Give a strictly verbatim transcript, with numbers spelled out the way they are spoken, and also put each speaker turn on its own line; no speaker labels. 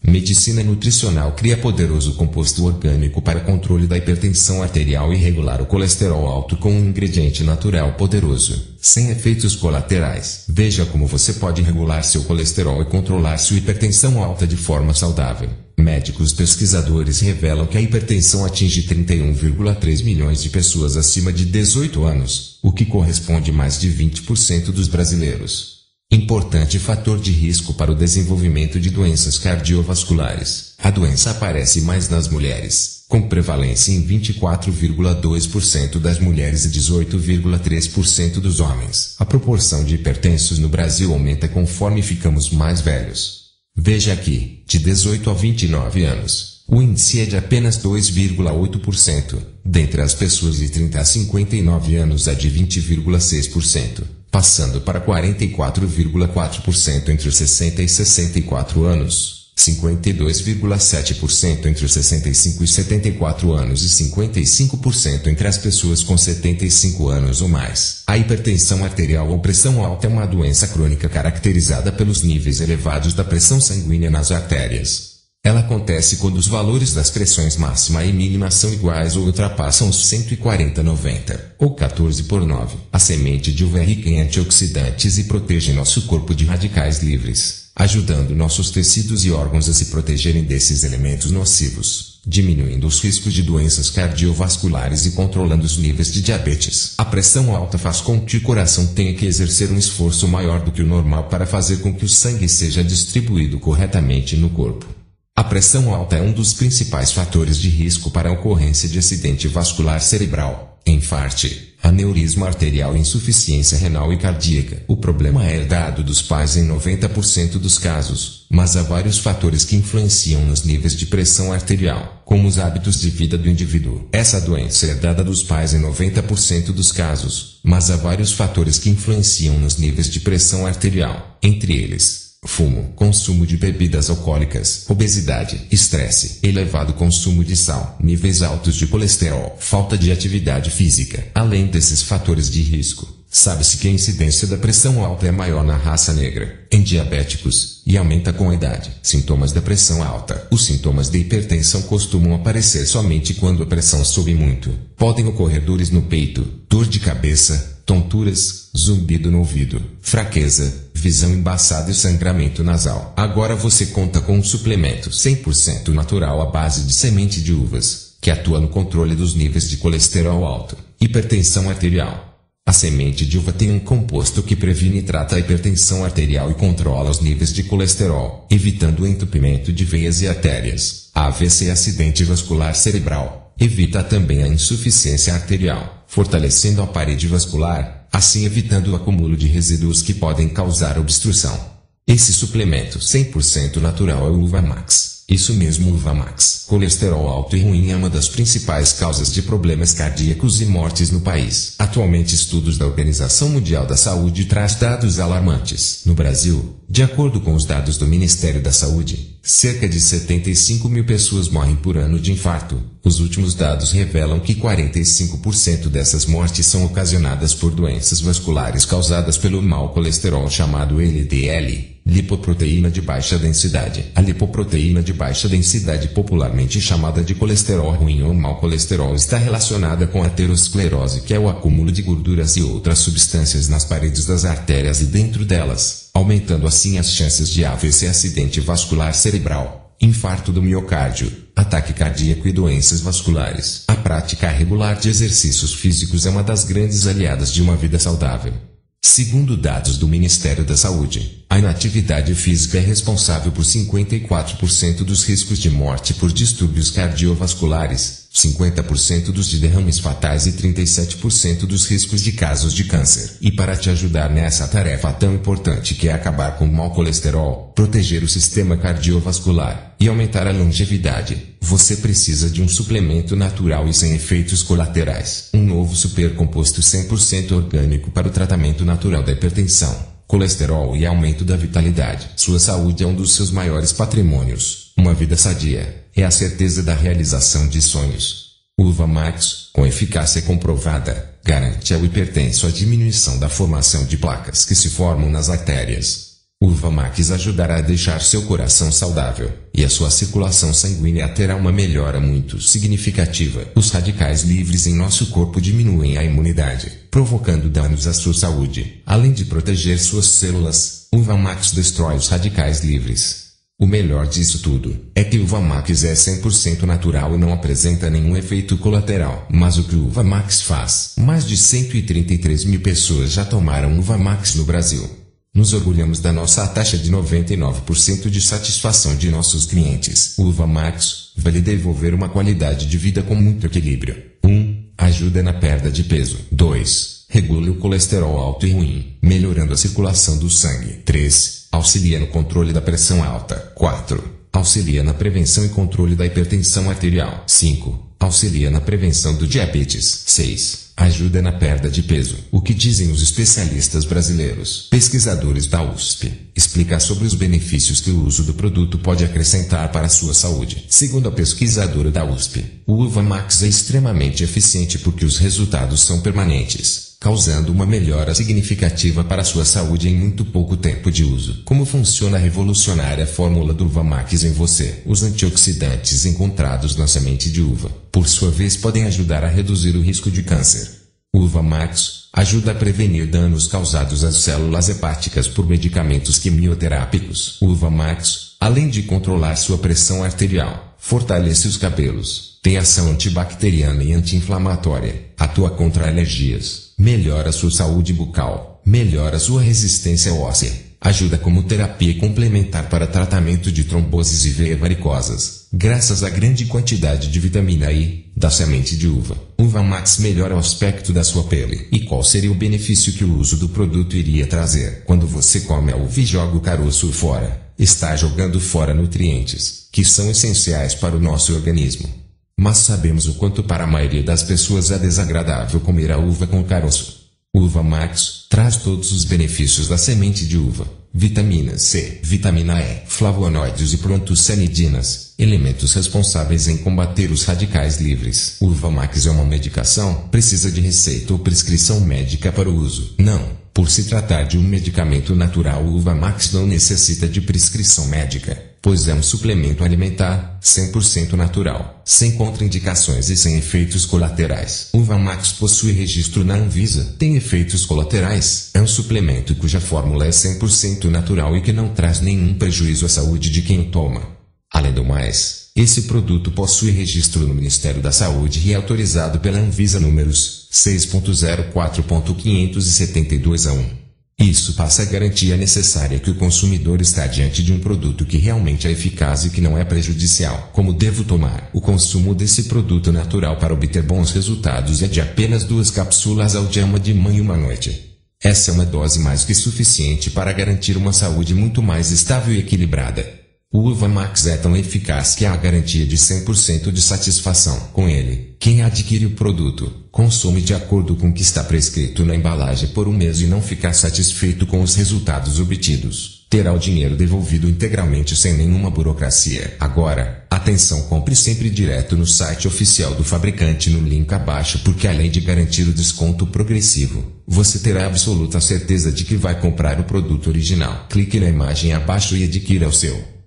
Medicina nutricional cria poderoso composto orgânico para controle da hipertensão arterial e regular o colesterol alto com um ingrediente natural poderoso, sem efeitos colaterais. Veja como você pode regular seu colesterol e controlar sua hipertensão alta de forma saudável. Médicos pesquisadores revelam que a hipertensão atinge trinta e um vírgula três milhões de pessoas acima de dezoito anos, o que corresponde a mais de vinte por cento dos brasileiros. Importante fator de risco para o desenvolvimento de doenças cardiovasculares. A doença aparece mais nas mulheres, com prevalência em vinte e quatro vírgula dois por cento das mulheres e dezoito vírgula três por cento dos homens. A proporção de hipertensos no Brasil aumenta conforme ficamos mais velhos. Veja aqui, de dezoito a vinte e nove anos, o índice é de apenas dois vírgula oito por cento. Dentre as pessoas de trinta a cinquenta e nove anos é de vinte vírgula seis por cento. Passando para quarenta e quatro vírgula quatro por cento entre os sessenta e sessenta e quatro anos, cinquenta e dois vírgula sete por cento entre os sessenta e cinco e setenta e quatro anos e cinquenta e cinco por cento entre as pessoas com setenta e cinco anos ou mais. A hipertensão arterial ou pressão alta é uma doença crônica caracterizada pelos níveis elevados da pressão sanguínea nas artérias. Ela acontece quando os valores das pressões máxima e mínima são iguais ou ultrapassam os cento e quarenta noventa, ou quatorze por nove. A semente de uva é rica em antioxidantes e protege nosso corpo de radicais livres, ajudando nossos tecidos e órgãos a se protegerem desses elementos nocivos, diminuindo os riscos de doenças cardiovasculares e controlando os níveis de diabetes. A pressão alta faz com que o coração tenha que exercer um esforço maior do que o normal para fazer com que o sangue seja distribuído corretamente no corpo. A pressão alta é um dos principais fatores de risco para a ocorrência de acidente vascular cerebral, enfarte, aneurisma arterial e insuficiência renal e cardíaca. O problema é herdado dos pais em noventa por cento dos casos, mas há vários fatores que influenciam nos níveis de pressão arterial, como os hábitos de vida do indivíduo. Essa doença é herdada dos pais em noventa por cento dos casos, mas há vários fatores que influenciam nos níveis de pressão arterial, entre eles: fumo, consumo de bebidas alcoólicas, obesidade, estresse, elevado consumo de sal, níveis altos de colesterol, falta de atividade física. Além desses fatores de risco, sabe-se que a incidência da pressão alta é maior na raça negra, em diabéticos, e aumenta com a idade. Sintomas da pressão alta. Os sintomas de hipertensão costumam aparecer somente quando a pressão sobe muito. Podem ocorrer dores no peito, dor de cabeça, tonturas, zumbido no ouvido, fraqueza, visão embaçada e sangramento nasal. Agora você conta com um suplemento cem por cento natural à base de semente de uvas, que atua no controle dos níveis de colesterol alto. Hipertensão arterial. A semente de uva tem um composto que previne e trata a hipertensão arterial e controla os níveis de colesterol, evitando o entupimento de veias e artérias. A A V C e acidente vascular cerebral. Evita também a insuficiência arterial, fortalecendo a parede vascular, assim evitando o acúmulo de resíduos que podem causar obstrução. Esse suplemento cem por cento natural é o Uva Max. Isso mesmo, Uva Max. Colesterol alto e ruim é uma das principais causas de problemas cardíacos e mortes no país. Atualmente, estudos da Organização Mundial da Saúde trazem dados alarmantes. No Brasil, de acordo com os dados do Ministério da Saúde, cerca de setenta e cinco mil pessoas morrem por ano de infarto. Os últimos dados revelam que quarenta e cinco por cento dessas mortes são ocasionadas por doenças vasculares causadas pelo mau colesterol chamado L D L. Lipoproteína de baixa densidade. A lipoproteína de baixa densidade, popularmente chamada de colesterol ruim ou mau colesterol, está relacionada com a aterosclerose, que é o acúmulo de gorduras e outras substâncias nas paredes das artérias e dentro delas, aumentando assim as chances de A V C, acidente vascular cerebral, infarto do miocárdio, ataque cardíaco e doenças vasculares. A prática regular de exercícios físicos é uma das grandes aliadas de uma vida saudável. Segundo dados do Ministério da Saúde, a inatividade física é responsável por cinquenta e quatro por cento dos riscos de morte por distúrbios cardiovasculares, cinquenta por cento dos de derrames fatais e trinta e sete por cento dos riscos de casos de câncer. E para te ajudar nessa tarefa tão importante que é acabar com o mau colesterol, proteger o sistema cardiovascular e aumentar a longevidade, você precisa de um suplemento natural e sem efeitos colaterais. Um novo supercomposto cem por cento orgânico para o tratamento natural da hipertensão, colesterol e aumento da vitalidade. Sua saúde é um dos seus maiores patrimônios. Uma vida sadia é a certeza da realização de sonhos. Uva Max, com eficácia comprovada, garante ao hipertenso a diminuição da formação de placas que se formam nas artérias. Uva Max ajudará a deixar seu coração saudável, e a sua circulação sanguínea terá uma melhora muito significativa. Os radicais livres em nosso corpo diminuem a imunidade, provocando danos à sua saúde. Além de proteger suas células, Uva Max destrói os radicais livres. O melhor disso tudo é que o Uva Max é cem por cento natural e não apresenta nenhum efeito colateral. Mas o que o Uva Max faz? Mais de cento e trinta e três mil pessoas já tomaram Uva Max no Brasil. Nos orgulhamos da nossa taxa de noventa e nove por cento de satisfação de nossos clientes. O Uva Max vai lhe devolver uma qualidade de vida com muito equilíbrio. um. Ajuda na perda de peso. dois. Regula o colesterol alto e ruim, melhorando a circulação do sangue. três. Auxilia no controle da pressão alta. quatro. Auxilia na prevenção e controle da hipertensão arterial. cinco. Auxilia na prevenção do diabetes. seis. Ajuda na perda de peso. O que dizem os especialistas brasileiros? Pesquisadores da U S P explica sobre os benefícios que o uso do produto pode acrescentar para a sua saúde. Segundo a pesquisadora da U S P, o Uva Max é extremamente eficiente porque os resultados são permanentes, causando uma melhora significativa para a sua saúde em muito pouco tempo de uso. Como funciona a revolucionária fórmula do Uva Max em você? Os antioxidantes encontrados na semente de uva, por sua vez, podem ajudar a reduzir o risco de câncer. O Uva Max ajuda a prevenir danos causados às células hepáticas por medicamentos quimioterápicos. O Uva Max, além de controlar sua pressão arterial, fortalece os cabelos, tem ação antibacteriana e anti-inflamatória, atua contra alergias, melhora sua saúde bucal, melhora sua resistência óssea, ajuda como terapia complementar para tratamento de tromboses e veias varicosas, graças à grande quantidade de vitamina I da semente de uva. Uva Max melhora o aspecto da sua pele. E qual seria o benefício que o uso do produto iria trazer? Quando você come a uva e joga o caroço fora, está jogando fora nutrientes, que são essenciais para o nosso organismo. Mas sabemos o quanto para a maioria das pessoas é desagradável comer a uva com caroço. Uva Max traz todos os benefícios da semente de uva: vitamina C, vitamina E, flavonoides e proantocianidinas, elementos responsáveis em combater os radicais livres. Uva Max é uma medicação? Precisa de receita ou prescrição médica para o uso? Não. Por se tratar de um medicamento natural, o Uva Max não necessita de prescrição médica, pois é um suplemento alimentar cem por cento natural, sem contraindicações e sem efeitos colaterais. Uva Max possui registro na Anvisa. Tem efeitos colaterais? É um suplemento cuja fórmula é cem por cento natural e que não traz nenhum prejuízo à saúde de quem o toma. Além do mais, esse produto possui registro no Ministério da Saúde e é autorizado pela Anvisa números seis ponto zero quatro ponto quinhentos e setenta e dois a um. Isso passa a garantia necessária que o consumidor está diante de um produto que realmente é eficaz e que não é prejudicial. Como devo tomar? O consumo desse produto natural para obter bons resultados é de apenas duas cápsulas ao dia, uma de manhã e uma à noite. Essa é uma dose mais que suficiente para garantir uma saúde muito mais estável e equilibrada. O Uva Max é tão eficaz que há a garantia de cem por cento de satisfação com ele. Quem adquire o produto, consome de acordo com o que está prescrito na embalagem por um mês e não ficar satisfeito com os resultados obtidos, terá o dinheiro devolvido integralmente sem nenhuma burocracia. Agora, atenção, compre sempre direto no site oficial do fabricante no link abaixo, porque além de garantir o desconto progressivo, você terá absoluta certeza de que vai comprar o produto original. Clique na imagem abaixo e adquira o seu.